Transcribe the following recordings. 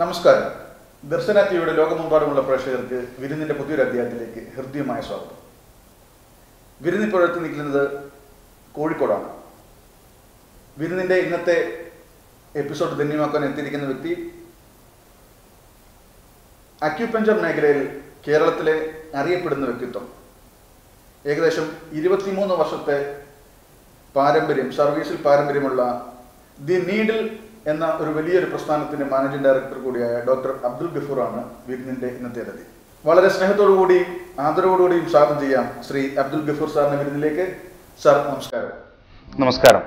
നമസ്കാരം. ദർശന ടിവിയുടെ ലോകമെമ്പാടുമുള്ള പ്രേക്ഷകർക്ക് വിരുന്നിന്റെ പുതിയൊരു അധ്യായത്തിലേക്ക് ഹൃദ്യമായ സ്വാഗതം. വിരുന്നിപ്പോഴെത്തി നിൽക്കുന്നത് കോഴിക്കോടാണ്. വിരുന്നിന്റെ ഇന്നത്തെ എപ്പിസോഡ് ധന്യമാക്കാൻ എത്തിയിരിക്കുന്ന വ്യക്തി അക്യുപഞ്ചർ മേഖലയിൽ കേരളത്തിലെ അറിയപ്പെടുന്ന വ്യക്തിത്വം. ഏകദേശം 23 വർഷത്തെ സർവീസിൽ പാരമ്പര്യമുള്ള ദി നീഡിൽ എന്ന ഒരു വലിയൊരു പ്രസ്ഥാനത്തിന്റെ മാനേജിംഗ് ഡയറക്ടർ കൂടിയായ ഡോക്ടർ അബ്ദുൽ ഗഫൂറാണ് വിരുന്നിന്റെ ഇന്നത്തെ അതിഥി. വളരെ സ്നേഹത്തോടുകൂടിയും ആദരവോടുകൂടിയും സ്വാഗതം ചെയ്യാം ശ്രീ അബ്ദുൽ ഗഫൂർ സാറിന്റെ വിരുന്നിലേക്ക്. സാർ നമസ്കാരം. നമസ്കാരം.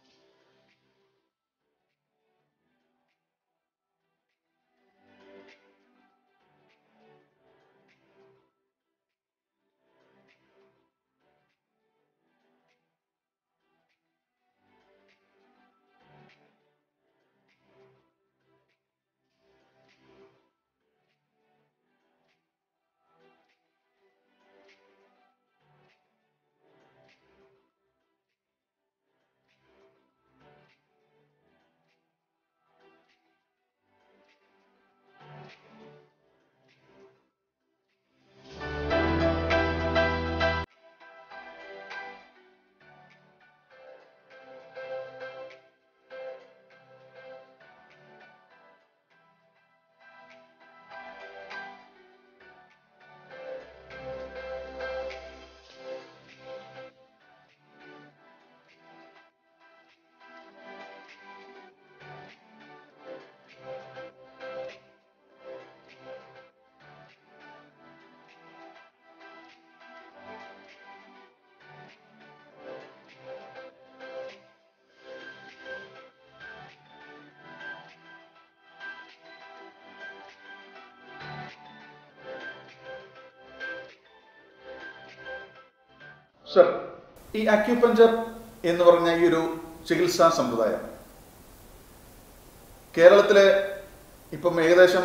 സർ, ഈ അക്യുപഞ്ചർ എന്ന് പറഞ്ഞ ഈ ഒരു ചികിത്സാ സമ്പ്രദായം കേരളത്തിലെ ഇപ്പം ഏകദേശം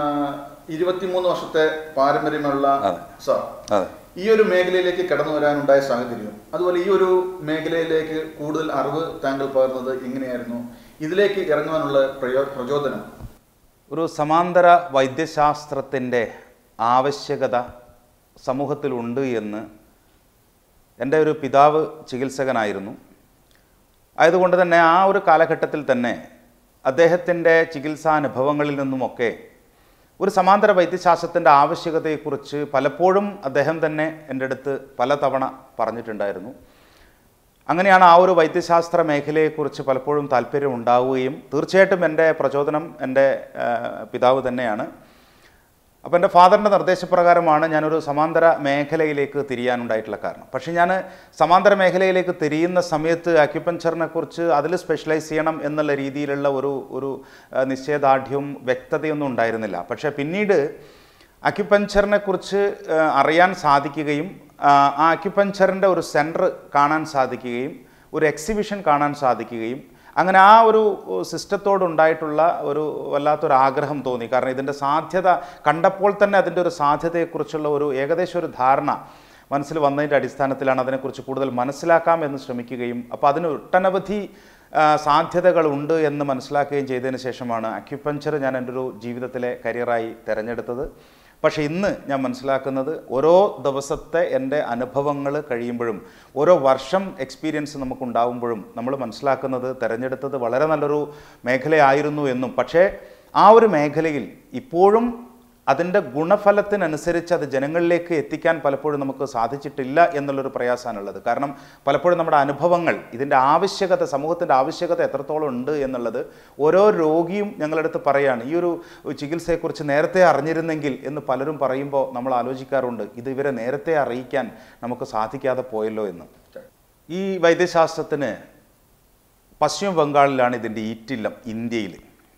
23 വർഷത്തെ പാരമ്പര്യമുള്ള സാർ, ഈ ഒരു മേഖലയിലേക്ക് കടന്നു വരാനുണ്ടായ സാഹചര്യം, അതുപോലെ ഈ ഒരു മേഖലയിലേക്ക് കൂടുതൽ അറിവ് താങ്കൾ പകർന്നത് എങ്ങനെയായിരുന്നു? ഇതിലേക്ക് ഇറങ്ങുവാനുള്ള പ്രചോദനം? ഒരു സമാന്തര വൈദ്യശാസ്ത്രത്തിൻ്റെ ആവശ്യകത സമൂഹത്തിലുണ്ട് എന്ന് എൻ്റെ ഒരു പിതാവ് ചികിത്സകനായിരുന്നു. ആയതുകൊണ്ട് തന്നെ ആ ഒരു കാലഘട്ടത്തിൽ തന്നെ അദ്ദേഹത്തിൻ്റെ ചികിത്സാനുഭവങ്ങളിൽ നിന്നുമൊക്കെ ഒരു സമാന്തര വൈദ്യശാസ്ത്രത്തിൻ്റെ ആവശ്യകതയെക്കുറിച്ച് പലപ്പോഴും അദ്ദേഹം തന്നെ എൻ്റെ അടുത്ത് പലതവണ പറഞ്ഞിട്ടുണ്ടായിരുന്നു. അങ്ങനെയാണ് ആ ഒരു വൈദ്യശാസ്ത്ര മേഖലയെക്കുറിച്ച് പലപ്പോഴും താല്പര്യം ഉണ്ടാവുകയും തീർച്ചയായിട്ടും എൻ്റെ പ്രചോദനം എൻ്റെ പിതാവ് തന്നെയാണ്. അപ്പോൾ എൻ്റെ ഫാദറിൻ്റെ നിർദ്ദേശപ്രകാരമാണ് ഞാനൊരു സമാന്തര മേഖലയിലേക്ക് തിരിയാനുണ്ടായിട്ടുള്ള കാരണം. പക്ഷേ ഞാൻ സമാന്തര മേഖലയിലേക്ക് തിരിയുന്ന സമയത്ത് അക്യുപഞ്ചറിനെ കുറിച്ച് അതിൽ സ്പെഷ്യലൈസ് ചെയ്യണം എന്നുള്ള രീതിയിലുള്ള ഒരു നിശ്ചയദാർഢ്യവും വ്യക്തതയൊന്നും ഉണ്ടായിരുന്നില്ല. പക്ഷേ പിന്നീട് അക്യുപഞ്ചറിനെ കുറിച്ച് അറിയാൻ സാധിക്കുകയും ആ അക്യുപഞ്ചറിൻ്റെ ഒരു സെൻറ്റർ കാണാൻ സാധിക്കുകയും ഒരു എക്സിബിഷൻ കാണാൻ സാധിക്കുകയും അങ്ങനെ ആ ഒരു സിസ്റ്റത്തോടുണ്ടായിട്ടുള്ള ഒരു വല്ലാത്തൊരു ആഗ്രഹം തോന്നി. കാരണം ഇതിൻ്റെ സാധ്യത കണ്ടപ്പോൾ തന്നെ അതിൻ്റെ ഒരു സാധ്യതയെക്കുറിച്ചുള്ള ഒരു ഏകദേശം ഒരു ധാരണ മനസ്സിൽ വന്നതിൻ്റെ അടിസ്ഥാനത്തിലാണ് അതിനെക്കുറിച്ച് കൂടുതൽ മനസ്സിലാക്കാം എന്ന് ശ്രമിക്കുകയും അപ്പോൾ അതിന് ഒട്ടനവധി സാധ്യതകളുണ്ട് എന്ന് മനസ്സിലാക്കുകയും ചെയ്തതിന് ശേഷമാണ് അക്യുപഞ്ചർ ഞാൻ എൻ്റെ ഒരു ജീവിതത്തിലെ കരിയറായി തിരഞ്ഞെടുത്തത്. പക്ഷേ ഇന്ന് ഞാൻ മനസ്സിലാക്കുന്നത് ഓരോ ദിവസത്തെ എൻ്റെ അനുഭവങ്ങൾ കഴിയുമ്പോഴും ഓരോ വർഷം എക്സ്പീരിയൻസ് നമുക്കുണ്ടാകുമ്പോഴും നമ്മൾ മനസ്സിലാക്കുന്നത് തിരഞ്ഞെടുത്തത് വളരെ നല്ലൊരു മേഖലയായിരുന്നു എന്നും, പക്ഷേ ആ ഒരു മേഖലയിൽ ഇപ്പോഴും അതിൻ്റെ ഗുണഫലത്തിനനുസരിച്ച് അത് ജനങ്ങളിലേക്ക് എത്തിക്കാൻ പലപ്പോഴും നമുക്ക് സാധിച്ചിട്ടില്ല എന്നുള്ളൊരു പ്രയാസമാണുള്ളത്. കാരണം പലപ്പോഴും നമ്മുടെ അനുഭവങ്ങൾ ഇതിൻ്റെ ആവശ്യകത, സമൂഹത്തിൻ്റെ ആവശ്യകത എത്രത്തോളം ഉണ്ട് എന്നുള്ളത് ഓരോ രോഗിയും ഞങ്ങളടുത്ത് പറയുകയാണ്. ഈ ഒരു ചികിത്സയെക്കുറിച്ച് നേരത്തെ അറിഞ്ഞിരുന്നെങ്കിൽ എന്ന് പലരും പറയുമ്പോൾ നമ്മൾ ആലോചിക്കാറുണ്ട്, ഇത് ഇവരെ നേരത്തെ അറിയിക്കാൻ നമുക്ക് സാധിക്കാതെ പോയല്ലോ എന്ന്. ഈ വൈദ്യശാസ്ത്രത്തിന് പശ്ചിമ ബംഗാളിലാണ് ഇതിൻ്റെ ഈറ്റില്ലം ഇന്ത്യയിൽ.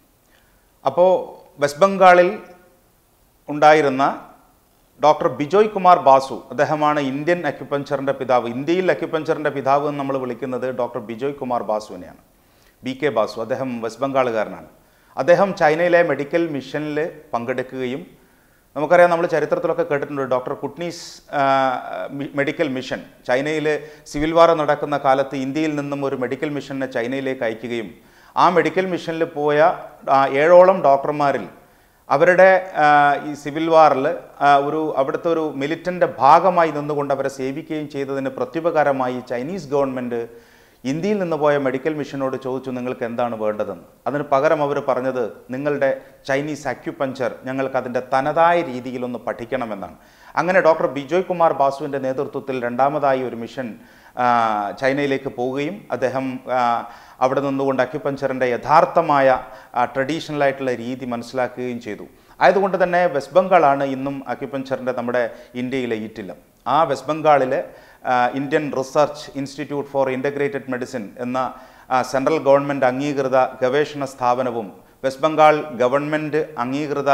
അപ്പോൾ വെസ്റ്റ് ബംഗാളിൽ ഉണ്ടായിരുന്ന ഡോക്ടർ ബിജോയ് കുമാർ ബാസു, അദ്ദേഹമാണ് ഇന്ത്യൻ അക്യുപഞ്ചറിൻ്റെ പിതാവ്. ഇന്ത്യയിൽ അക്യുപഞ്ചറിൻ്റെ പിതാവ് എന്ന് നമ്മൾ വിളിക്കുന്നത് ഡോക്ടർ ബിജോയ് കുമാർ ബാസുവിനെയാണ്. BK ബാസു, അദ്ദേഹം വെസ്റ്റ് ബംഗാളുകാരനാണ്. അദ്ദേഹം ചൈനയിലെ മെഡിക്കൽ മിഷനിൽ പങ്കെടുക്കുകയും നമുക്കറിയാം, നമ്മൾ ചരിത്രത്തിലൊക്കെ കേട്ടിട്ടുണ്ട് ഡോക്ടർ കുട്നീസ് മെഡിക്കൽ മിഷൻ, ചൈനയിൽ സിവിൽ വാർ നടക്കുന്ന കാലത്ത് ഇന്ത്യയിൽ നിന്നും ഒരു മെഡിക്കൽ മിഷനെ ചൈനയിലേക്ക് അയക്കുകയും ആ മെഡിക്കൽ മിഷനിൽ പോയ 7ഓളം ഡോക്ടർമാരിൽ അവരുടെ ഈ സിവിൽ വാറിൽ അവിടുത്തെ ഒരു മിലിറ്റൻ്റെ ഭാഗമായി നിന്നുകൊണ്ട് അവരെ സേവിക്കുകയും ചെയ്തതിന് പ്രത്യുപകാരമായി ചൈനീസ് ഗവൺമെൻറ് ഇന്ത്യയിൽ നിന്ന് പോയ മെഡിക്കൽ മിഷനോട് ചോദിച്ചു നിങ്ങൾക്ക് എന്താണ് വേണ്ടതെന്ന്. അതിന് പകരം അവർ പറഞ്ഞത് നിങ്ങളുടെ ചൈനീസ് അക്യുപഞ്ചർ ഞങ്ങൾക്ക് അതിൻ്റെ തനതായ രീതിയിലൊന്ന് പഠിക്കണമെന്നാണ്. അങ്ങനെ ഡോക്ടർ ബിജോയ് കുമാർ ബാസുവിൻ്റെ നേതൃത്വത്തിൽ രണ്ടാമതായി ഒരു മിഷൻ ചൈനയിലേക്ക് പോവുകയും അദ്ദേഹം അവിടെ നിന്നുകൊണ്ട് അക്യുപഞ്ചറിൻ്റെ യഥാർത്ഥമായ ട്രഡീഷണലായിട്ടുള്ള രീതി മനസ്സിലാക്കുകയും ചെയ്തു. ആയതുകൊണ്ട് തന്നെ വെസ്റ്റ് ബംഗാളാണ് ഇന്നും അക്യുപഞ്ചറിൻ്റെ നമ്മുടെ ഇന്ത്യയിലെ ഈറ്റില്ലം. ആ വെസ്റ്റ് ബംഗാളിലെ Indian research institute for integrated medicine എന്ന സെൻട്രൽ ഗവൺമെൻറ് അംഗീകൃത ഗവേഷണ സ്ഥാപനവും വെസ്റ്റ് ബംഗാൾ ഗവൺമെൻറ് അംഗീകൃത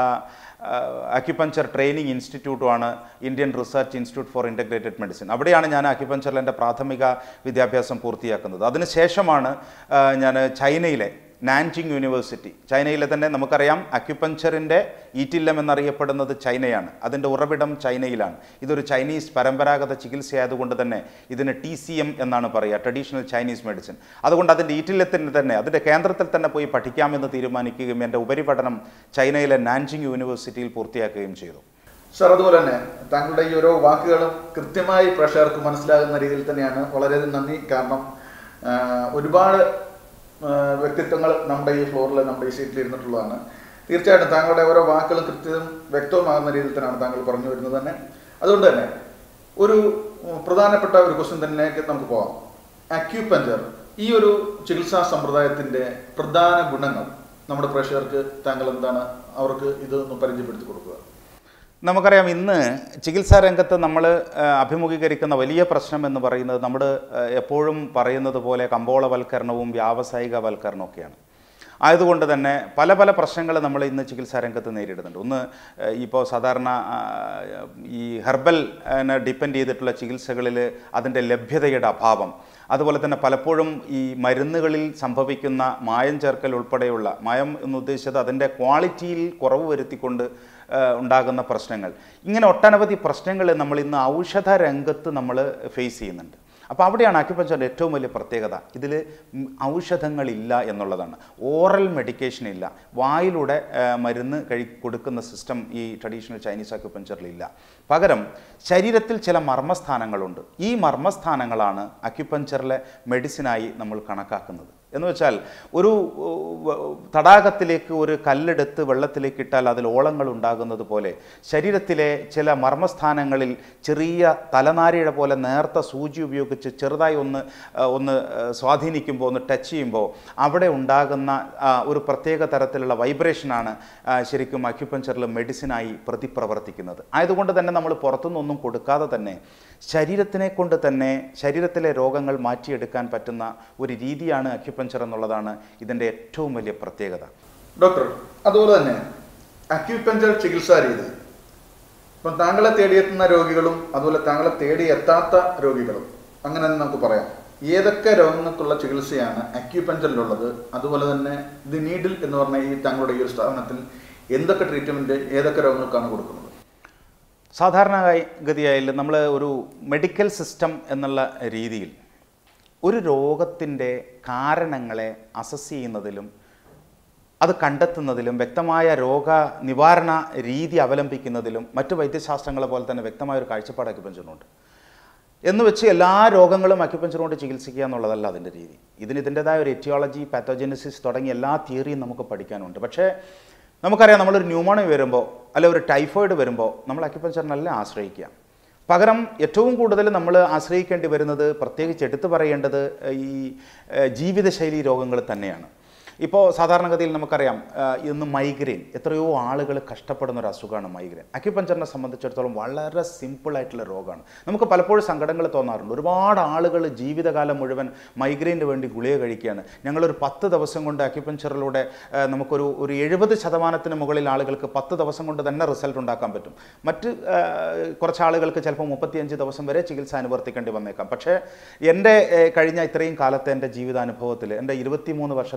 അക്യുപഞ്ചർ ട്രെയിനിങ് ഇൻസ്റ്റിറ്റ്യൂട്ടുമാണ് Indian research institute for integrated medicine. അവിടെയാണ് ഞാൻ അക്യുപഞ്ചറിൽ എൻ്റെ പ്രാഥമിക വിദ്യാഭ്യാസം പൂർത്തിയാക്കുന്നത്. അതിനുശേഷമാണ് ഞാൻ ചൈനയിലെ നാൻജിങ് യൂണിവേഴ്സിറ്റി, ചൈനയിലെ തന്നെ നമുക്കറിയാം അക്യുപഞ്ചറിൻ്റെ ഈറ്റില്ലം എന്നറിയപ്പെടുന്നത് ചൈനയാണ്. അതിൻ്റെ ഉറവിടം ചൈനയിലാണ്. ഇതൊരു ചൈനീസ് പരമ്പരാഗത ചികിത്സയായതുകൊണ്ട് തന്നെ ഇതിന് TCM എന്നാണ് പറയുക, ട്രഡീഷണൽ ചൈനീസ് മെഡിസിൻ. അതുകൊണ്ട് അതിൻ്റെ ഈറ്റില്ലത്തിന് തന്നെ അതിൻ്റെ കേന്ദ്രത്തിൽ തന്നെ പോയി പഠിക്കാമെന്ന് തീരുമാനിക്കുകയും എൻ്റെ ഉപരിപഠനം ചൈനയിലെ നാൻജിങ് യൂണിവേഴ്സിറ്റിയിൽ പൂർത്തിയാക്കുകയും ചെയ്തു. സർ, അതുപോലെ തന്നെ താങ്കളുടെ ഈ ഓരോ വാക്കുകളും കൃത്യമായി പ്രേക്ഷകർക്ക് മനസ്സിലാകുന്ന രീതിയിൽ തന്നെയാണ്. വളരെയധികം നന്ദി. കാരണം ഒരുപാട് വ്യക്തിത്വങ്ങൾ നമ്മുടെ ഈ ഫ്ലോറിൽ നമ്മുടെ ഈ സീറ്റിൽ ഇരുന്നിട്ടുള്ളതാണ്. തീർച്ചയായിട്ടും താങ്കളുടെ ഓരോ വാക്കുകളും കൃത്യവും വ്യക്തവുമാകുന്ന രീതിയിൽ തന്നെയാണ് താങ്കൾ പറഞ്ഞു വരുന്നത് തന്നെ. അതുകൊണ്ട് തന്നെ ഒരു പ്രധാനപ്പെട്ട ഒരു ക്വസ്റ്റ്യൻ തന്നെയൊക്കെ നമുക്ക് പോകാം. അക്യുപഞ്ചർ ഈ ഒരു ചികിത്സാ സമ്പ്രദായത്തിൻ്റെ പ്രധാന ഗുണങ്ങൾ നമ്മുടെ പ്രേക്ഷകർക്ക് താങ്കൾ എന്താണ് അവർക്ക് ഇതൊന്ന് പരിചയപ്പെടുത്തി കൊടുക്കുക? നമുക്കറിയാം, ഇന്ന് ചികിത്സാ രംഗത്ത് നമ്മൾ അഭിമുഖീകരിക്കുന്ന വലിയ പ്രശ്നം എന്ന് പറയുന്നത് നമ്മൾ എപ്പോഴും പറയുന്നത് പോലെ കമ്പോളവൽക്കരണവും വ്യാവസായികവൽക്കരണമൊക്കെയാണ്. ആയതുകൊണ്ട് തന്നെ പല പല പ്രശ്നങ്ങൾ നമ്മൾ ഇന്ന് ചികിത്സാ രംഗത്ത് നേരിടുന്നുണ്ട്. ഒന്ന്, ഇപ്പോൾ സാധാരണ ഈ ഹെർബൽ ഡിപ്പെൻഡ് ചെയ്തിട്ടുള്ള ചികിത്സകളിൽ അതിൻ്റെ ലഭ്യതയുടെ അഭാവം, അതുപോലെ തന്നെ പലപ്പോഴും ഈ മരുന്നുകളിൽ സംഭവിക്കുന്ന മായം ചേർക്കൽ ഉൾപ്പെടെയുള്ള, മായം എന്ന് ഉദ്ദേശിച്ചത് അതിൻ്റെ ക്വാളിറ്റിയിൽ കുറവ് വരുത്തിക്കൊണ്ട് ഉണ്ടാകുന്ന പ്രശ്നങ്ങൾ, ഇങ്ങനെ ഒട്ടനവധി പ്രശ്നങ്ങൾ നമ്മൾ ഇന്ന് ഔഷധ രംഗത്ത് നമ്മൾ ഫേസ് ചെയ്യുന്നുണ്ട്. അപ്പോൾ അവിടെയാണ് അക്യുപഞ്ചറിൻ്റെ ഏറ്റവും വലിയ പ്രത്യേകത. ഇതിൽ ഔഷധങ്ങളില്ല എന്നുള്ളതാണ്. ഓറൽ മെഡിക്കേഷൻ ഇല്ല, വായിലൂടെ മരുന്ന് കൊടുക്കുന്ന സിസ്റ്റം ഈ ട്രഡീഷണൽ ചൈനീസ് അക്യുപഞ്ചറിലില്ല. പകരം ശരീരത്തിൽ ചില മർമ്മസ്ഥാനങ്ങളുണ്ട്. ഈ മർമ്മസ്ഥാനങ്ങളാണ് അക്യുപഞ്ചറിലെ മെഡിസിനായി നമ്മൾ കണക്കാക്കുന്നത്. എന്ന് വെച്ചാൽ ഒരു തടാകത്തിലേക്ക് ഒരു കല്ലെടുത്ത് വെള്ളത്തിലേക്ക് ഇട്ടാൽ അതിൽ ഓളങ്ങൾ ഉണ്ടാകുന്നത് പോലെ ശരീരത്തിലെ ചില മർമ്മസ്ഥാനങ്ങളിൽ ചെറിയ തലനാരിഴ പോലെ നേർത്ത സൂചി ഉപയോഗിച്ച് ചെറുതായി ഒന്ന് സ്വാധീനിക്കുമ്പോൾ, ഒന്ന് ടച്ച് ചെയ്യുമ്പോൾ അവിടെ ഉണ്ടാകുന്ന ഒരു പ്രത്യേക തരത്തിലുള്ള വൈബ്രേഷനാണ് ശരിക്കും അക്യുപഞ്ചറിൽ മെഡിസിനായി പ്രതിപ്രവർത്തിക്കുന്നത്. ആയതുകൊണ്ട് തന്നെ നമ്മൾ പുറത്തുനിന്നൊന്നും കൊടുക്കാതെ തന്നെ ശരീരത്തിനെ കൊണ്ട് തന്നെ ശരീരത്തിലെ രോഗങ്ങൾ മാറ്റിയെടുക്കാൻ പറ്റുന്ന ഒരു രീതിയാണ് അക്യുപഞ്ചർ എന്നുള്ളതാണ് ഇതിൻ്റെ ഏറ്റവും വലിയ പ്രത്യേകത. ഡോക്ടർ, അതുപോലെ തന്നെ അക്യുപഞ്ചർ ചികിത്സാ രീതി ഇപ്പം താങ്കളെ തേടിയെത്തുന്ന രോഗികളും അതുപോലെ താങ്കളെ തേടിയെത്താത്ത രോഗികളും അങ്ങനെ നമുക്ക് പറയാം. ഏതൊക്കെ രോഗങ്ങൾക്കുള്ള ചികിത്സയാണ് അക്യുപഞ്ചറിലുള്ളത്? അതുപോലെ തന്നെ ദി നീഡിൽ എന്ന് പറഞ്ഞ ഈ താങ്കളുടെ ഈ ഒരു സ്ഥാപനത്തിൽ എന്തൊക്കെ ട്രീറ്റ്മെൻറ്റ് ഏതൊക്കെ രോഗങ്ങൾക്കാണ് കൊടുക്കുന്നത്? സാധാരണഗതിയായി നമ്മൾ ഒരു മെഡിക്കൽ സിസ്റ്റം എന്നുള്ള രീതിയിൽ ഒരു രോഗത്തിൻ്റെ കാരണങ്ങളെ അസസ് ചെയ്യുന്നതിലും അത് കണ്ടെത്തുന്നതിലും വ്യക്തമായ രോഗനിവാരണ രീതി അവലംബിക്കുന്നതിലും മറ്റു വൈദ്യശാസ്ത്രങ്ങളെ പോലെ തന്നെ വ്യക്തമായ ഒരു കാഴ്ചപ്പാട് അക്യുപഞ്ചറിനുണ്ട്. എന്ന് വെച്ച് എല്ലാ രോഗങ്ങളും അക്യുപഞ്ചർ കൊണ്ട് ചികിത്സിക്കുക എന്നുള്ളതല്ല അതിൻ്റെ രീതി. ഇതിൻ്റെതായ ഒരു എറ്റിയോളജി, പാത്തോജനസിസ് തുടങ്ങിയ എല്ലാ തിയറിയും നമുക്ക് പഠിക്കാനുണ്ട്. പക്ഷേ നമുക്കറിയാം, നമ്മളൊരു ന്യൂമോണിയ വരുമ്പോൾ അല്ലെ ഒരു ടൈഫോയിഡ് വരുമ്പോൾ നമ്മൾ അക്യുപഞ്ചറിനല്ല ആശ്രയിക്കുക. പകരം ഏറ്റവും കൂടുതൽ നമ്മൾ ആശ്രയിക്കേണ്ടി വരുന്നത്, പ്രത്യേകിച്ച് എടുത്തു പറയേണ്ടത്, ഈ ജീവിതശൈലി രോഗങ്ങൾ തന്നെയാണ്. ഇപ്പോൾ സാധാരണഗതിയിൽ നമുക്കറിയാം, ഇന്ന് മൈഗ്രെയിൻ, എത്രയോ ആളുകൾ കഷ്ടപ്പെടുന്ന ഒരു അസുഖമാണ് മൈഗ്രെയിൻ. അക്യുപഞ്ചറിനെ സംബന്ധിച്ചിടത്തോളം വളരെ സിമ്പിളായിട്ടുള്ള രോഗമാണ്. നമുക്ക് പലപ്പോഴും സങ്കടങ്ങൾ തോന്നാറുണ്ട്. ഒരുപാട് ആളുകൾ ജീവിതകാലം മുഴുവൻ മൈഗ്രെയിന് വേണ്ടി ഗുളിക കഴിക്കുകയാണ്. ഞങ്ങളൊരു 10 ദിവസം കൊണ്ട് അക്യുപഞ്ചറിലൂടെ നമുക്കൊരു 70% മുകളിൽ ആളുകൾക്ക് 10 ദിവസം കൊണ്ട് തന്നെ റിസൾട്ട് ഉണ്ടാക്കാൻ പറ്റും. മറ്റ് കുറച്ച് ആളുകൾക്ക് ചിലപ്പോൾ 35 ദിവസം വരെ ചികിത്സ അനുവർത്തിക്കേണ്ടി വന്നേക്കാം. പക്ഷേ എൻ്റെ കഴിഞ്ഞ ഇത്രയും കാലത്തെ എൻ്റെ ജീവിതാനുഭവത്തിൽ, എൻ്റെ 23 വർഷത്തെ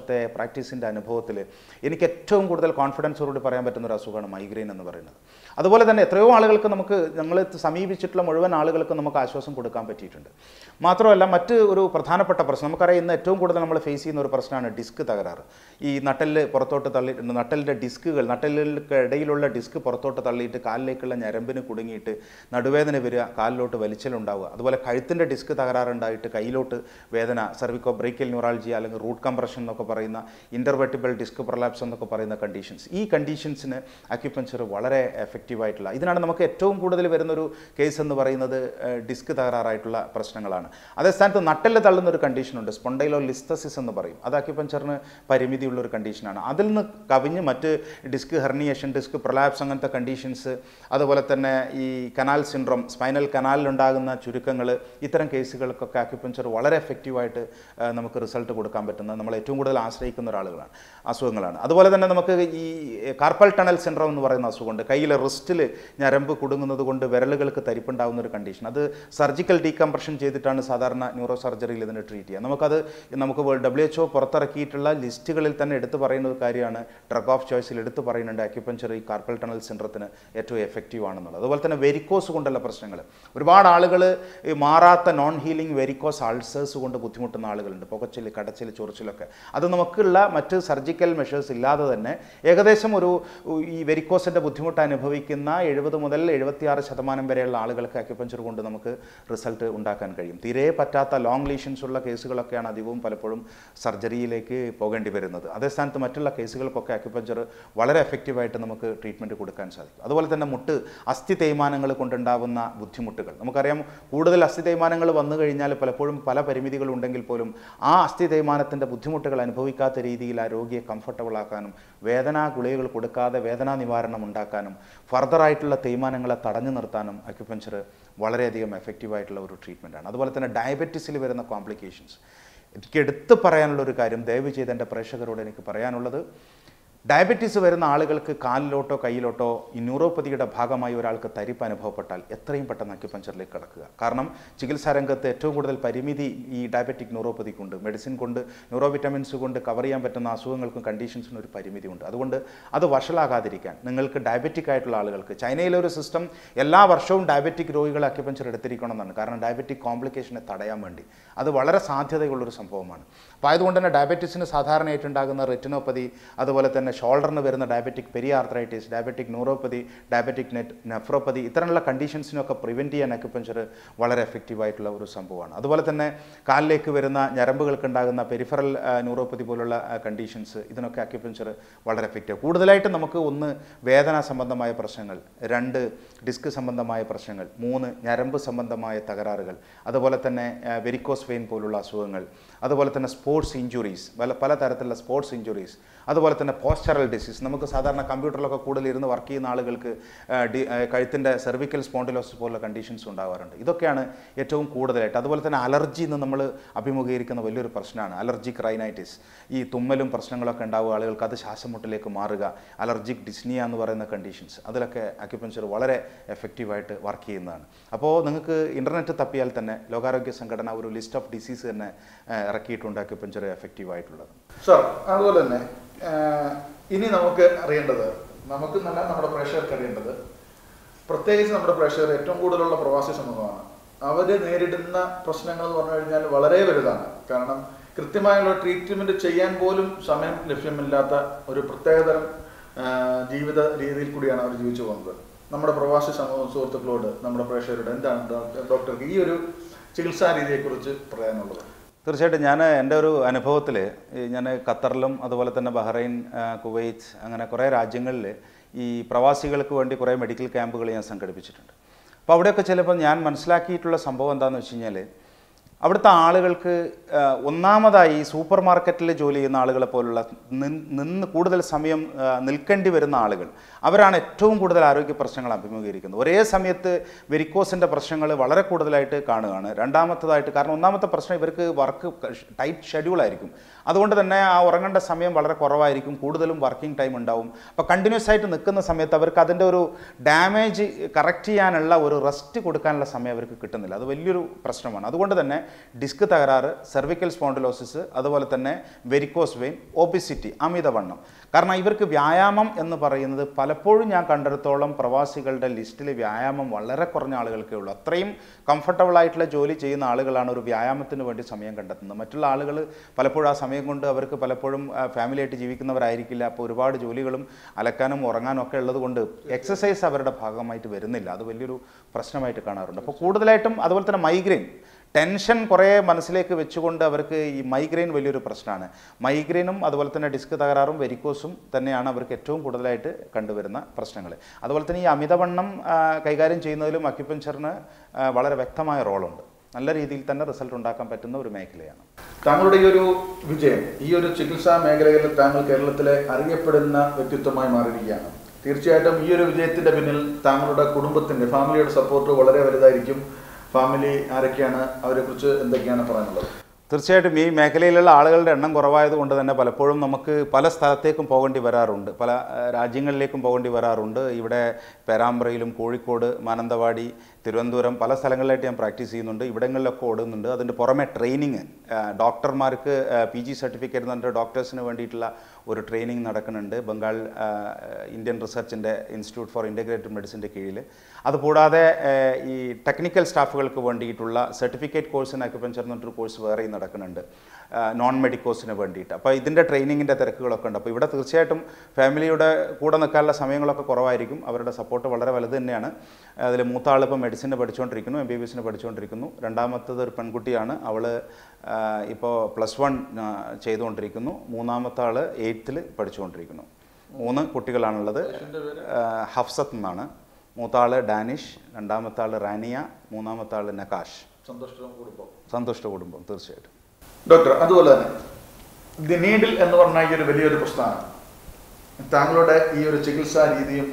പ്രാക്ടീസിൻ്റെ അനുഭവത്തിൽ എനിക്ക് ഏറ്റവും കൂടുതൽ കോൺഫിഡൻസോടുകൂടി പറയാൻ പറ്റുന്ന ഒരു അസുഖമാണ് മൈഗ്രെയിൻ എന്ന് പറയുന്നത്. അതുപോലെ തന്നെ എത്രയോ ആളുകൾക്ക് ഞങ്ങൾ സമീപിച്ചിട്ടുള്ള മുഴുവൻ ആളുകൾക്ക് നമുക്ക് ആശ്വാസം കൊടുക്കാൻ പറ്റിയിട്ടുണ്ട്. മാത്രമല്ല മറ്റ് ഒരു പ്രധാനപ്പെട്ട പ്രശ്നം നമുക്കറിയാം, ഇന്ന് ഏറ്റവും കൂടുതൽ നമ്മൾ ഫേസ് ചെയ്യുന്ന ഒരു പ്രശ്നമാണ് ഡിസ്ക് തകരാറ്. ഈ നട്ടലിൽ പുറത്തോട്ട് തള്ളിയിട്ടുണ്ട്, നട്ടലിൻ്റെ ഡിസ്കുകൾ, നട്ടലിലേക്ക് ഇടയിലുള്ള ഡിസ്ക് പുറത്തോട്ട് തള്ളിയിട്ട് കാലിലേക്കുള്ള ഞരമ്പിന് കുടുങ്ങിയിട്ട് നടുവേദന വരിക, കാലിലോട്ട് വലിച്ചിലുണ്ടാവുക. അതുപോലെ കഴുത്തിൻ്റെ ഡിസ്ക് തകരാറുണ്ടായിട്ട് കയ്യിലോട്ട് വേദന, സെർവിക്കോ ബ്രേക്കിയൽ ന്യൂറാൾജിയ അല്ലെങ്കിൽ റൂട്ട് കംപ്രഷൻ എന്നൊക്കെ പറയുന്ന, ഇൻ്റർവെർട്ടിബിൾ ഡിസ്ക് പ്രൊലാപ്സ് എന്നൊക്കെ പറയുന്ന കണ്ടീഷൻസ്. ഈ കണ്ടീഷൻസിന് അക്യുപഞ്ചർ വളരെ എഫക്റ്റീവായിട്ടുള്ള, ഇതിനാണ് നമുക്ക് ഏറ്റവും കൂടുതൽ വരുന്നൊരു കേസ് എന്ന് പറയുന്നത് ഡിസ്ക് തകരാറായിട്ടുള്ള പ്രശ്നങ്ങളാണ്. അതേ സ്ഥാനത്ത് നട്ടല് തള്ളുന്ന ഒരു കണ്ടീഷനുണ്ട്, സ്പോണ്ടൈലോലിസ്തസിസ് എന്ന് പറയും. അത് അക്യുപഞ്ചറിന് പരിമിതിയുള്ളൊരു കണ്ടീഷനാണ്. അതിൽ നിന്ന് കവിഞ്ഞ് മറ്റ് ഡിസ്ക് ഹെർണിയേഷൻ, ഡിസ്ക് പ്രൊലാപ്സ് അങ്ങനത്തെ കണ്ടീഷൻസ്, അതുപോലെ തന്നെ ഈ കനാൽ സിൻഡ്രോം, സ്പൈനൽ കനാലിലുണ്ടാകുന്ന ചുരുക്കങ്ങൾ, ഇത്തരം കേസുകൾക്കൊക്കെ അക്യുപഞ്ചർ വളരെ എഫക്റ്റീവായിട്ട് നമുക്ക് റിസൾട്ട് കൊടുക്കാൻ പറ്റുന്ന, നമ്മൾ ഏറ്റവും കൂടുതൽ ആശ്രയിക്കുന്ന അസുഖങ്ങളാണ്. അതുപോലെ തന്നെ നമുക്ക് ഈ കാർപ്പൽ ടണൽ സിൻഡ്രോം എന്ന് പറയുന്ന അസുഖമുണ്ട്. കയ്യിലെ റിസ്റ്റിൽ ഞരമ്പ് കുടുങ്ങുന്നത് കൊണ്ട് വിരലുകൾക്ക് തരിപ്പുണ്ടാകുന്ന ഒരു കണ്ടീഷൻ. അത് സർജിക്കൽ ഡീകംപ്രഷൻ ചെയ്തിട്ടാണ് സാധാരണ ന്യൂറോ സർജറിയിൽ ഇതിനെ ട്രീറ്റ് ചെയ്യുക. നമുക്ക് WHO പുറത്തിറക്കിയിട്ടുള്ള ലിസ്റ്റുകളിൽ തന്നെ എടുത്തു പറയുന്ന ഒരു കാര്യമാണ്, ഡ്രഗ് ഓഫ് ചോയ്സിൽ എടുത്തു പറയുന്നുണ്ട് അക്യുപഞ്ചർ ഈ കാർപ്പൽ ടണൽ സിൻഡ്രത്തിന് ഏറ്റവും എഫക്റ്റീവ് ആണെന്നുള്ളത്. അതുപോലെ തന്നെ വെരിക്കോസ് കൊണ്ടുള്ള പ്രശ്നങ്ങൾ, ഒരുപാട് ആളുകൾ മാറാത്ത നോൺ ഹീലിംഗ് വെരിക്കോസ് അൾസേഴ്സ് കൊണ്ട് ബുദ്ധിമുട്ടുന്ന ആളുകളുണ്ട്, പുകച്ചിൽ, കടച്ചിൽ, ചൊറിച്ചിലൊക്കെ. അത് നമുക്കുള്ള മറ്റ് സർജിക്കൽ മെഷേഴ്സ് ഇല്ലാതെ തന്നെ ഏകദേശം ഈ വെരിക്കോസിൻ്റെ ബുദ്ധിമുട്ട് അനുഭവിക്കുന്ന 70 മുതൽ 76% വരെയുള്ള ആളുകൾക്ക് അക്യുപഞ്ചർ കൊണ്ട് നമുക്ക് റിസൾട്ട് ഉണ്ടാക്കാൻ കഴിയും. തീരെ പറ്റാത്ത ലോങ് ലീഷൻസ് ഉള്ള കേസുകളൊക്കെയാണ് അധികവും പലപ്പോഴും സർജറിയിലേക്ക് പോകേണ്ടി വരുന്നത്. അതേ സ്ഥാനത്ത് മറ്റുള്ള കേസുകൾക്കൊക്കെ അക്യുപഞ്ചർ വളരെ എഫക്റ്റീവായിട്ട് നമുക്ക് ട്രീറ്റ്മെൻറ്റ് കൊടുക്കാൻ സാധിക്കും. അതുപോലെ തന്നെ അസ്ഥി തേയ്മാനങ്ങൾ കൊണ്ടുണ്ടാകുന്ന ബുദ്ധിമുട്ടുകൾ നമുക്കറിയാം. കൂടുതൽ അസ്ഥി തേയ്മാനങ്ങൾ വന്നു കഴിഞ്ഞാൽ പലപ്പോഴും പല പരിമിതികളുണ്ടെങ്കിൽ പോലും ആ അസ്ഥി തേയ്മാനത്തിൻ്റെ ബുദ്ധിമുട്ടുകൾ അനുഭവിക്കാത്ത രീതിയിൽ ആ രോഗിയെ കംഫർട്ടബിൾ ആക്കാനും, വേദനാ ഗുളികകൾ കൊടുക്കാതെ വേദനാ നിവാരണം ഉണ്ടാക്കാനും, ഫർദറായിട്ടുള്ള തേയ്മാനങ്ങളെ തടഞ്ഞു നിർത്താനും അക്യുപഞ്ചർ വളരെയധികം എഫക്റ്റീവായിട്ടുള്ള ഒരു ട്രീറ്റ്മെൻറ്റാണ്. അതുപോലെ തന്നെ ഡയബറ്റീസിൽ വരുന്ന കോംപ്ലിക്കേഷൻസ്, എനിക്ക് എടുത്തു പറയാനുള്ളൊരു കാര്യം, ദയവ് ചെയ്ത് എൻ്റെ പ്രേക്ഷകരോട് എനിക്ക് പറയാനുള്ളത്, ഡയബറ്റീസ് വരുന്ന ആളുകൾക്ക് കാലിലോട്ടോ കയ്യിലോട്ടോ ഈ ന്യൂറോപ്പതിയുടെ ഭാഗമായി ഒരാൾക്ക് തരിപ്പ് അനുഭവപ്പെട്ടാൽ എത്രയും പെട്ടെന്ന് അക്യുപഞ്ചറിലേക്ക് കടക്കുക. കാരണം ചികിത്സാ രംഗത്ത് ഏറ്റവും കൂടുതൽ പരിമിതി ഈ ഡയബറ്റിക് ന്യൂറോപ്പതിക്കുണ്ട്. മെഡിസിൻ കൊണ്ട്, ന്യൂറോ വിറ്റമിൻസ് കൊണ്ട് കവർ ചെയ്യാൻ പറ്റുന്ന അസുഖങ്ങൾക്കും കണ്ടീഷൻസിനും ഒരു പരിമിതി ഉണ്ട്. അതുകൊണ്ട് അത് വഷളാകാതിരിക്കാൻ നിങ്ങൾക്ക് ഡയബറ്റിക് ആയിട്ടുള്ള ആളുകൾക്ക്, ചൈനയിലെ ഒരു സിസ്റ്റം എല്ലാ വർഷവും ഡയബറ്റിക് രോഗികളെ അക്യുപഞ്ചർ എടുത്തിരിക്കണമെന്നാണ്. കാരണം ഡയബറ്റിക് കോംപ്ലിക്കേഷനെ തടയാൻ വേണ്ടി അത് വളരെ സാധ്യതയുള്ളൊരു സംഭവമാണ്. അപ്പോൾ അതുകൊണ്ട് തന്നെ ഡയബറ്റീസിന് സാധാരണയായിട്ടുണ്ടാകുന്ന റെറ്റിനോപ്പതി, അതുപോലെ തന്നെ ഷോൾഡറിന് വരുന്ന diabetic periarthritis, diabetic neuropathy, diabetic nephropathy, ഇത്തരമുള്ള കണ്ടീഷൻസിനൊക്കെ പ്രിവെൻറ്റ് ചെയ്യാൻ അക്യുപഞ്ചർ വളരെ എഫക്റ്റീവായിട്ടുള്ള ഒരു സംഭവമാണ്. അതുപോലെ തന്നെ കാലിലേക്ക് വരുന്ന ഞരമ്പുകൾക്കുണ്ടാകുന്ന പെരിഫറൽ ന്യൂറോപ്പതി പോലുള്ള കണ്ടീഷൻസ്, ഇതിനൊക്കെ അക്യുപഞ്ചർ വളരെ എഫക്റ്റീവ്. കൂടുതലായിട്ട് നമുക്ക് 1 വേദന സംബന്ധമായ പ്രശ്നങ്ങൾ, 2 ഡിസ്ക് സംബന്ധമായ പ്രശ്നങ്ങൾ, 3 ഞരമ്പ് സംബന്ധമായ തകരാറുകൾ, അതുപോലെ തന്നെ വെരിക്കോസ് വെയിൻ പോലുള്ള അസുഖങ്ങൾ, അതുപോലെ തന്നെ സ്പോർട്സ് ഇഞ്ചുറീസ്, പലതരത്തിലുള്ള സ്പോർട്സ് ഇഞ്ചുറീസ്, അതുപോലെ തന്നെ പോസ്ചറൽ ഡിസീസ്. നമുക്ക് സാധാരണ കമ്പ്യൂട്ടറിലൊക്കെ കൂടുതൽ ഇരുന്ന് വർക്ക് ചെയ്യുന്ന ആളുകൾക്ക് കഴുത്തിൻ്റെ സെർവിക്കൽ സ്പോണ്ടിലോസിസ് പോലുള്ള കണ്ടീഷൻസ് ഉണ്ടാവാറുണ്ട്. ഇതൊക്കെയാണ് ഏറ്റവും കൂടുതലായിട്ട്. അതുപോലെ തന്നെ അലർജി എന്ന് നമ്മൾ അഭിമുഖീകരിക്കുന്ന വലിയൊരു പ്രശ്നമാണ് അലർജിക് റൈനൈറ്റിസ്. ഈ തുമ്മലും പ്രശ്നങ്ങളൊക്കെ ഉണ്ടാവുക ആളുകൾക്ക്, അത് ശ്വാസമുട്ടലേക്ക് മാറുക, അലർജിക് ഡിസ്നിയ എന്ന് പറയുന്ന കണ്ടീഷൻസ്, അതിലൊക്കെ അക്യുപഞ്ചർ വളരെ എഫക്റ്റീവായിട്ട് വർക്ക് ചെയ്യുന്നതാണ്. അപ്പോൾ നിങ്ങൾക്ക് ഇൻ്റർനെറ്റ് തപ്പിയാൽ തന്നെ ലോകാരോഗ്യ സംഘടന ഒരു ലിസ്റ്റ് ഓഫ് ഡിസീസ് തന്നെ ഇറക്കിയിട്ടുണ്ട് അക്യുപഞ്ചർ എഫക്റ്റീവായിട്ടുള്ളത്. സാർ, അതുപോലെ തന്നെ ഇനി നമുക്ക് അറിയേണ്ടത്, നമുക്ക് നല്ല നമ്മുടെ പ്രേക്ഷകർക്ക് അറിയേണ്ടത്, പ്രത്യേകിച്ച് നമ്മുടെ പ്രേക്ഷകർ ഏറ്റവും കൂടുതലുള്ള പ്രവാസി സമൂഹമാണ്. അവർ നേരിടുന്ന പ്രശ്നങ്ങൾ എന്ന് പറഞ്ഞു കഴിഞ്ഞാൽ വളരെ വലുതാണ്. കാരണം കൃത്യമായുള്ള ട്രീറ്റ്മെൻറ്റ് ചെയ്യാൻ പോലും സമയം ലഭ്യമില്ലാത്ത ഒരു പ്രത്യേകതരം ജീവിത രീതിയിൽ കൂടിയാണ് അവർ ജീവിച്ചു പോകുന്നത്. നമ്മുടെ പ്രവാസി സുഹൃത്തുക്കളോട്, നമ്മുടെ പ്രേക്ഷകരോട് എന്താണ് ഡോക്ടർക്ക് ഈ ഒരു ചികിത്സാ രീതിയെക്കുറിച്ച് പറയാനുള്ളത്? തീർച്ചയായിട്ടും ഞാൻ എൻ്റെ ഒരു അനുഭവത്തിൽ, ഞാൻ ഖത്തറിലും അതുപോലെ തന്നെ ബഹ്റൈൻ, കുവൈറ്റ്, അങ്ങനെ കുറേ രാജ്യങ്ങളിൽ ഈ പ്രവാസികൾക്ക് വേണ്ടി കുറേ മെഡിക്കൽ ക്യാമ്പുകൾ ഞാൻ സംഘടിപ്പിച്ചിട്ടുണ്ട്. അപ്പോൾ അവിടെയൊക്കെ ചിലപ്പോൾ ഞാൻ മനസ്സിലാക്കിയിട്ടുള്ള സംഭവം എന്താണെന്ന് വെച്ച് കഴിഞ്ഞാൽ, അവിടുത്തെ ആളുകൾക്ക് ഒന്നാമതായി സൂപ്പർ മാർക്കറ്റിൽ ജോലി ചെയ്യുന്ന ആളുകളെ പോലുള്ള നിന്ന് കൂടുതൽ സമയം നിൽക്കേണ്ടി വരുന്ന ആളുകൾ, അവരാണ് ഏറ്റവും കൂടുതൽ ആരോഗ്യ പ്രശ്നങ്ങൾ അഭിമുഖീകരിക്കുന്നത്. ഒരേ സമയത്ത് വെരിക്കോസിൻ്റെ പ്രശ്നങ്ങൾ വളരെ കൂടുതലായിട്ട് കാണുകയാണ്. രണ്ടാമത്തതായിട്ട്, കാരണം ഒന്നാമത്തെ പ്രശ്നം ഇവർക്ക് വർക്ക് ടൈറ്റ് ഷെഡ്യൂളായിരിക്കും. അതുകൊണ്ട് തന്നെ ആ ഉറങ്ങേണ്ട സമയം വളരെ കുറവായിരിക്കും, കൂടുതലും വർക്കിംഗ് ടൈം ഉണ്ടാവും. അപ്പോൾ കണ്ടിന്യൂസ് ആയിട്ട് നിൽക്കുന്ന സമയത്ത് അവർക്ക് അതിൻ്റെ ഒരു ഡാമേജ് കറക്റ്റ് ചെയ്യാനുള്ള ഒരു റെസ്റ്റ് കൊടുക്കാനുള്ള സമയം അവർക്ക് കിട്ടുന്നില്ല. അത് വലിയൊരു പ്രശ്നമാണ്. അതുകൊണ്ട് തന്നെ ഡിസ്ക് തകരാറ്, സെർവിക്കൽ സ്പോണ്ടിലോസിസ്, അതുപോലെ തന്നെ വെരിക്കോസ് വെയിൻ, ഒബിസിറ്റി, അമിതവണ്ണം. കാരണം ഇവർക്ക് വ്യായാമം എന്ന് പറയുന്നത് പലപ്പോഴും ഞാൻ കണ്ടെടുത്തോളം പ്രവാസികളുടെ ലിസ്റ്റിൽ വ്യായാമം വളരെ കുറഞ്ഞ ആളുകൾക്കേ ഉള്ളൂ. അത്രയും കംഫർട്ടബിൾ ആയിട്ടുള്ള ജോലി ചെയ്യുന്ന ആളുകളാണ് ഒരു വ്യായാമത്തിന് വേണ്ടി സമയം കണ്ടെത്തുന്നത്. മറ്റുള്ള ആളുകൾ പലപ്പോഴും ആ സമയം കൊണ്ട് അവർക്ക് പലപ്പോഴും ഫാമിലിയായിട്ട് ജീവിക്കുന്നവരായിരിക്കില്ല. അപ്പോൾ ഒരുപാട് ജോലികളും അലക്കാനും ഉറങ്ങാനും ഒക്കെ ഉള്ളത് കൊണ്ട് എക്സസൈസ് അവരുടെ ഭാഗമായിട്ട് വരുന്നില്ല. അത് വലിയൊരു പ്രശ്നമായിട്ട് കാണാറുണ്ട്. അപ്പോൾ കൂടുതലായിട്ടും അതുപോലെ തന്നെ മൈഗ്രെയിൻ, ടെൻഷൻ കുറേ മനസ്സിലേക്ക് വെച്ചുകൊണ്ട് അവർക്ക് ഈ മൈഗ്രെയിൻ വലിയൊരു പ്രശ്നമാണ്. മൈഗ്രെയിനും അതുപോലെ തന്നെ ഡിസ്ക് തകരാറും വെരിക്കോസും തന്നെയാണ് അവർക്ക് ഏറ്റവും കൂടുതലായിട്ട് കണ്ടുവരുന്ന പ്രശ്നങ്ങൾ. അതുപോലെ തന്നെ ഈ അമിതവണ്ണം കൈകാര്യം ചെയ്യുന്നതിലും അക്യുപഞ്ചറിന് വളരെ വ്യക്തമായ റോളുണ്ട്. നല്ല രീതിയിൽ തന്നെ റിസൾട്ട് ഉണ്ടാക്കാൻ പറ്റുന്ന ഒരു മേഖലയാണ്. താങ്കളുടെ ഈ ഒരു വിജയം, ഈ ഒരു ചികിത്സാ മേഖലയിൽ താങ്കൾ കേരളത്തിലെ അറിയപ്പെടുന്ന വ്യക്തിത്വമായി മാറിയിരിക്കുകയാണ്. തീർച്ചയായിട്ടും ഈ ഒരു വിജയത്തിൻ്റെ പിന്നിൽ താങ്കളുടെ കുടുംബത്തിൻ്റെ, ഫാമിലിയുടെ സപ്പോർട്ട് വളരെ വലുതായിരിക്കും. ഫാമിലി ആരൊക്കെയാണ്, അവരെക്കുറിച്ച് എന്തൊക്കെയാണ് പറയാനുള്ളത്? തീർച്ചയായിട്ടും ഈ മേഖലയിലുള്ള ആളുകളുടെ എണ്ണം കുറവായതുകൊണ്ട് തന്നെ പലപ്പോഴും നമുക്ക് പല സ്ഥലത്തേക്കും പോകേണ്ടി വരാറുണ്ട്, പല രാജ്യങ്ങളിലേക്കും പോകേണ്ടി വരാറുണ്ട്. ഇവിടെ പേരാമ്പ്രയിലും കോഴിക്കോട്, മാനന്തവാടി, തിരുവനന്തപുരം പല സ്ഥലങ്ങളിലായിട്ട് ഞാൻ പ്രാക്ടീസ് ചെയ്യുന്നുണ്ട്. ഇവിടങ്ങളിലൊക്കെ ഓടുന്നുണ്ട്. അതിൻ്റെ പുറമെ ട്രെയിനിങ്, ഡോക്ടർമാർക്ക് PG സർട്ടിഫിക്കറ്റ് എന്നിട്ട് ഡോക്ടേഴ്സിന് വേണ്ടിയിട്ടുള്ള ഒരു ട്രെയിനിങ് നടക്കുന്നുണ്ട് ബംഗാൾ ഇന്ത്യൻ റിസർച്ചിൻ്റെ ഇൻസ്റ്റിറ്റ്യൂട്ട് ഫോർ ഇൻ്റഗ്രേറ്റഡ് മെഡിസിൻ്റെ കീഴിൽ. അതുകൂടാതെ ഈ ടെക്നിക്കൽ സ്റ്റാഫുകൾക്ക് വേണ്ടിയിട്ടുള്ള സർട്ടിഫിക്കറ്റ് കോഴ്സിന് അക്യുപഞ്ചർ എന്നൊരു കോഴ്സ് വേറെയും നടക്കുന്നുണ്ട്, നോൺ മെഡിക്കോസിന് വേണ്ടിയിട്ട്. അപ്പോൾ ഇതിൻ്റെ ട്രെയിനിങ്ങിൻ്റെ തിരക്കുകളൊക്കെ ഉണ്ട്. അപ്പോൾ ഇവിടെ തീർച്ചയായിട്ടും ഫാമിലിയുടെ കൂടെ നിൽക്കാനുള്ള സമയങ്ങളൊക്കെ കുറവായിരിക്കും. അവരുടെ സപ്പോർട്ട് വളരെ വലുത് തന്നെയാണ്. അതിൽ മൂത്ത ആൾ ഇപ്പോൾ മെഡിസിന് പഠിച്ചുകൊണ്ടിരിക്കുന്നു, MBBSന് പഠിച്ചുകൊണ്ടിരിക്കുന്നു. രണ്ടാമത്തത് ഒരു പെൺകുട്ടിയാണ്, അവൾ ഇപ്പോൾ +1 ചെയ്തുകൊണ്ടിരിക്കുന്നു. മൂന്നാമത്തെ ആൾ 8th പഠിച്ചുകൊണ്ടിരിക്കുന്നു. 3 കുട്ടികളാണുള്ളത്. ഹഫ്സത്ത് എന്നാണ് മൂത്ത ആൾ, ഡാനിഷ്, രണ്ടാമത്തെ ആൾ റാനിയ, മൂന്നാമത്തെ ആൾ നകാഷ്. സന്തുഷ്ട കുടുംബം തീർച്ചയായിട്ടും. ഡോക്ടർ, അതുപോലെ തന്നെ ദി നീഡിൽ എന്ന് പറഞ്ഞ ഈ ഒരു വലിയൊരു പ്രസ്ഥാനം, താങ്കളുടെ ഈ ഒരു ചികിത്സാ രീതിയും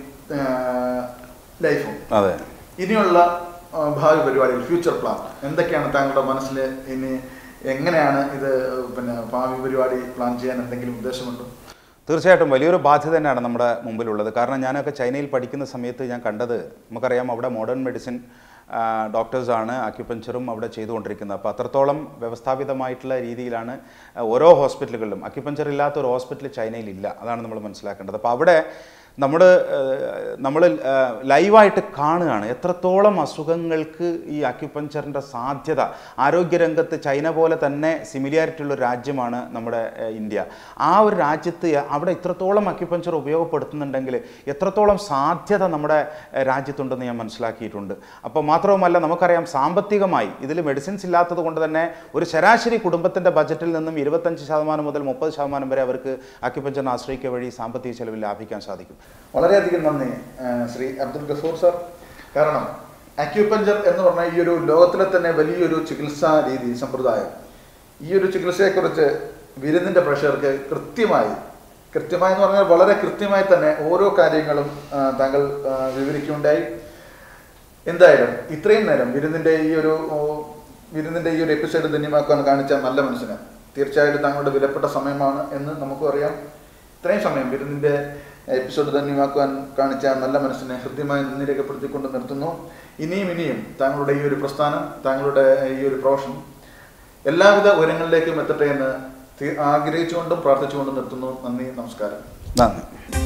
ലൈഫും, അതെ, ഇനിയുള്ള ഭാവി പരിപാടികൾ, ഫ്യൂച്ചർ പ്ലാൻ എന്തൊക്കെയാണ് താങ്കളുടെ മനസ്സിൽ? ഇനി എങ്ങനെയാണ് ഇത് ഭാവി പരിപാടി പ്ലാൻ ചെയ്യാൻ എന്തെങ്കിലും ഉദ്ദേശമുണ്ടോ? തീർച്ചയായിട്ടും വലിയൊരു ബാധ്യത തന്നെയാണ് നമ്മുടെ മുമ്പിലുള്ളത്. കാരണം ഞാനൊക്കെ ചൈനയിൽ പഠിക്കുന്ന സമയത്ത് ഞാൻ കണ്ടത്, നമുക്കറിയാം അവിടെ മോഡേൺ മെഡിസിൻ ഡോക്ടേഴ്സാണ് അക്യുപഞ്ചറും അവിടെ ചെയ്തുകൊണ്ടിരിക്കുന്നത്. അപ്പോൾ അത്രത്തോളം വ്യവസ്ഥാപിതമായിട്ടുള്ള രീതിയിലാണ് ഓരോ ഹോസ്പിറ്റലുകളിലും. അക്യുപഞ്ചർ ഇല്ലാത്ത ഒരു ഹോസ്പിറ്റൽ ചൈനയിലില്ല, അതാണ് നമ്മൾ മനസ്സിലാക്കേണ്ടത്. അപ്പോൾ അവിടെ നമ്മൾ ലൈവായിട്ട് കാണുകയാണ് എത്രത്തോളം അസുഖങ്ങൾക്ക് ഈ അക്യുപഞ്ചറിൻ്റെ സാധ്യത. ആരോഗ്യരംഗത്ത് ചൈന പോലെ തന്നെ സിമിലാരിറ്റി ഉള്ള രാജ്യമാണ് നമ്മുടെ ഇന്ത്യ. ആ ഒരു രാജ്യത്ത് അവിടെ ഇത്രത്തോളം അക്യുപഞ്ചർ ഉപയോഗപ്പെടുത്തുന്നുണ്ടെങ്കിൽ എത്രത്തോളം സാധ്യത നമ്മുടെ രാജ്യത്തുണ്ടെന്ന് ഞാൻ മനസ്സിലാക്കിയിട്ടുണ്ട്. അപ്പോൾ മാത്രവുമല്ല, നമുക്കറിയാം സാമ്പത്തികമായി ഇതിൽ മെഡിസിൻസ് ഇല്ലാത്തത് കൊണ്ട് തന്നെ ഒരു ശരാശരി കുടുംബത്തിൻ്റെ ബജറ്റിൽ നിന്നും 25% മുതൽ 30% വരെ അവർക്ക് അക്യുപഞ്ചറിനെ ആശ്രയിക്കുക വഴി സാമ്പത്തിക ചെലവിൽ ലാഭിക്കാൻ സാധിക്കും. വളരെയധികം നന്ദി ശ്രീ അബ്ദുൽ ഗഫൂർ സർ. കാരണം അക്യുപഞ്ചർ എന്ന് പറഞ്ഞാൽ ഈ ഒരു ലോകത്തിലെ തന്നെ വലിയൊരു ചികിത്സാ രീതി, സമ്പ്രദായം. ഈ ഒരു ചികിത്സയെക്കുറിച്ച് വിരുന്നിൻ്റെ പ്രേക്ഷകർക്ക് കൃത്യമായി എന്ന് പറഞ്ഞാൽ വളരെ കൃത്യമായി തന്നെ ഓരോ കാര്യങ്ങളും താങ്കൾ വിവരിക്കുകയുണ്ടായി. എന്തായാലും ഇത്രയും നേരം വിരുന്നിൻ്റെ ഈ ഒരു എപ്പിസോഡ് ധന്യമാക്കാൻ കാണിച്ച നല്ല മനസ്സിന് തീർച്ചയായിട്ടും താങ്കളുടെ വിലപ്പെട്ട സമയമാണ് എന്ന് നമുക്കും അറിയാം. ഇത്രയും സമയം വിരുന്നിൻ്റെ എപ്പിസോഡ് ധന്യമാക്കുവാൻ കാണിച്ച നല്ല മനസ്സിനെ ഹൃദ്യമായി നന്ദി രേഖപ്പെടുത്തിക്കൊണ്ട് നിർത്തുന്നു. ഇനിയും താങ്കളുടെ ഈ ഒരു പ്രസ്ഥാനം, താങ്കളുടെ ഈ ഒരു പ്രൊഫഷൻ എല്ലാവിധ ഉയരങ്ങളിലേക്കും എത്തട്ടെ എന്ന് ആഗ്രഹിച്ചുകൊണ്ടും പ്രാർത്ഥിച്ചുകൊണ്ടും നിർത്തുന്നു. നന്ദി, നമസ്കാരം. നന്ദി.